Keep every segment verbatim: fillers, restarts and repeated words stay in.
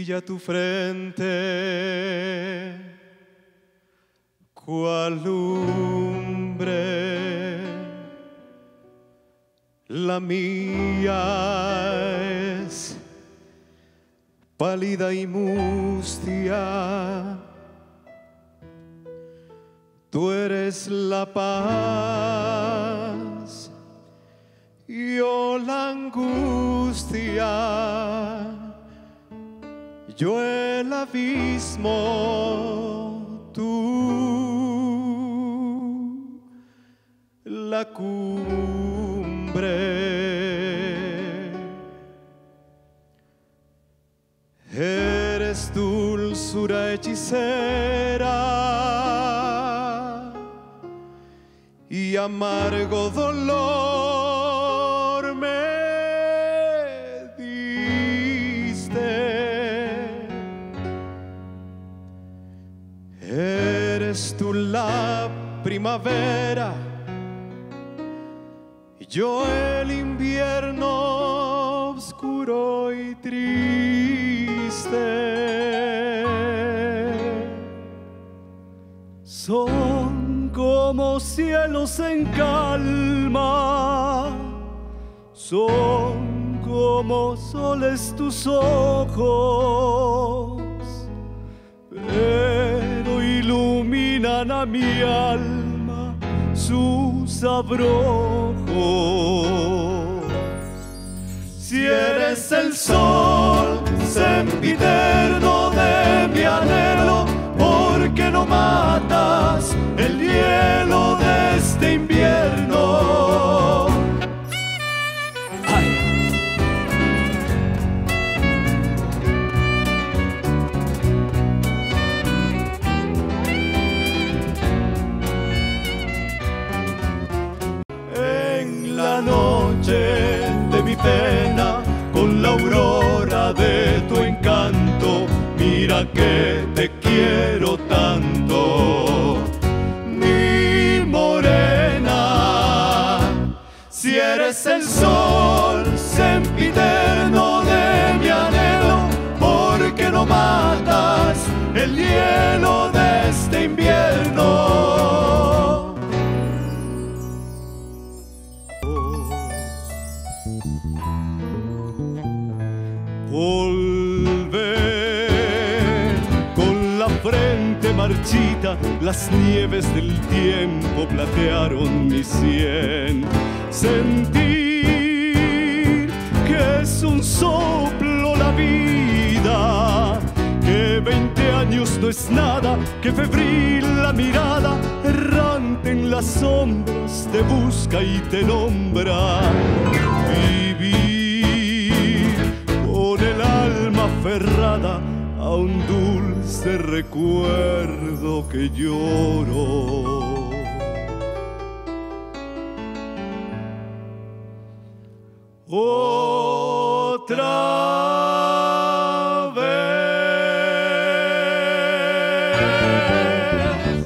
brilla tu frente, cual lumbre, la mía es pálida y mustia. Tú eres la paz, yo la angustia, yo el abismo, tú la cumbre. Eres dulzura hechicera y amargo dolor me diste. Eres tú la primavera, yo el invierno oscuro y triste. Son como cielos en calma, son como soles tus ojos, pero iluminan a mi alma sus abrojos. Si eres el sol sempiterno de mi anhelo, ¿por qué no matas el hielo de este invierno? ¡Ay! En la noche de mi pena, con la aurora de tu encanto, mira que te quiero tanto, mi morena. Si eres el sol sempiterno de mi anhelo, ¿por qué no matas el hielo de este invierno? Volver con la frente marchita, las nieves del tiempo platearon mi sien. Sentir que es un soplo la vida, que veinte años no es nada, que febril la mirada, errante en las sombras, te busca y te nombra. Vivir con el alma aferrada a un dulce recuerdo que lloro. Otra vez.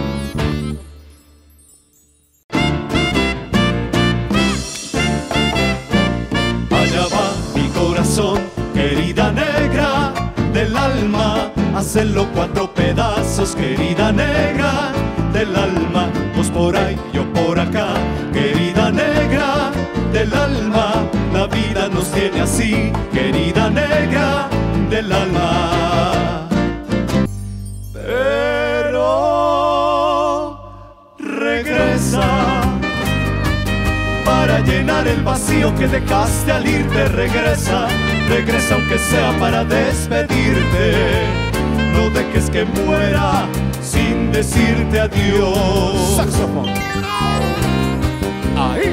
Allá va mi corazón, querida negra del alma, hacerlo cuatro pedazos, querida negra del alma. Vos por ahí, yo por acá, querida negra del alma. La vida nos tiene así, querida negra del alma. Pero regresa para llenar el vacío que dejaste al irte. Regresa, regresa aunque sea para despedirte. No dejes que muera sin decirte adiós. Saxofón. Ahí.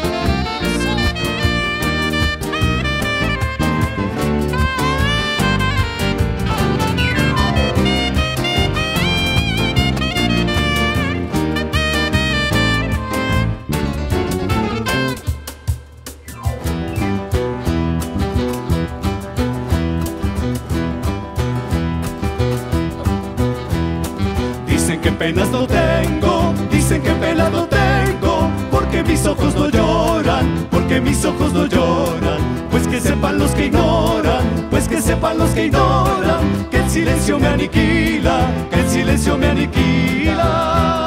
Que penas no tengo, dicen que penas no tengo, porque mis ojos no lloran, porque mis ojos no lloran, pues que sepan los que ignoran, pues que sepan los que ignoran, que el silencio me aniquila, que el silencio me aniquila.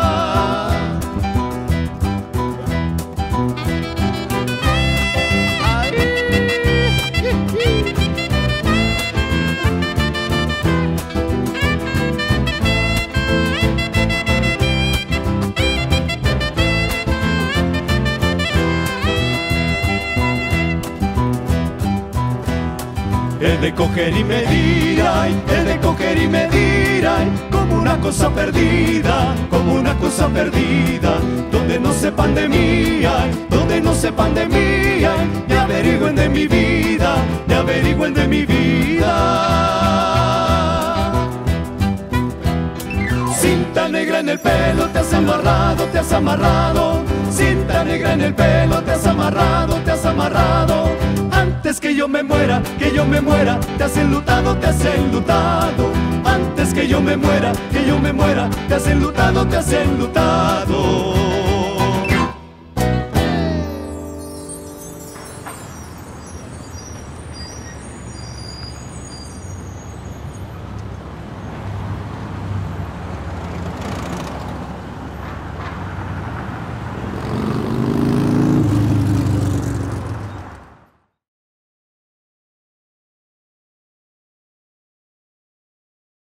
He de coger y medir, ay, he de coger y medir, ay, como una cosa perdida, como una cosa perdida, donde no sepan de mí, ay, donde no sepan de mí, ay, y averigüen de mi vida, y averigüen de mi vida. Cinta negra en el pelo, te has amarrado, te has amarrado, cinta negra en el pelo, te has amarrado, te has amarrado. Antes que yo me muera, que yo me muera, te has enlutado, te has enlutado. Antes que yo me muera, que yo me muera, te has enlutado, te has enlutado.